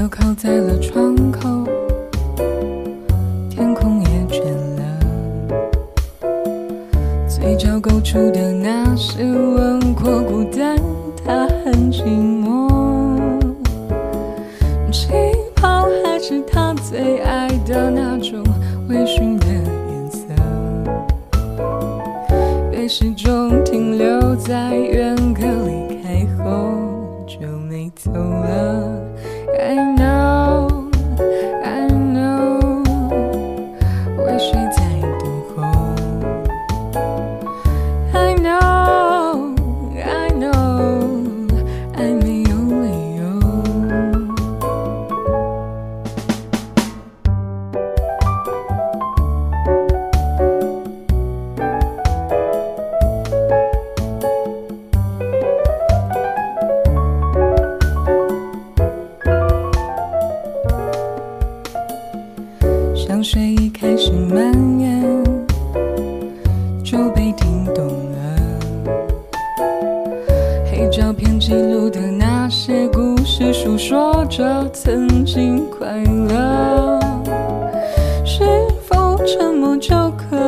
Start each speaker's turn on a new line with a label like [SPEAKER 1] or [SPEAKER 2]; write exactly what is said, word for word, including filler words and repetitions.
[SPEAKER 1] 都靠在了窗口，天空也倦了，嘴角勾出的那些轮廓孤单，它很寂寞。气泡还是他最爱的那种微醺的颜色，被始终停留在远隔，离开后就没走了。I know, I know， 为谁在等候 I know, I know， 爱没有理由。香水一开始蔓延，就被听懂了。黑照片记录的那些故事，诉说着曾经快乐。是否沉默就可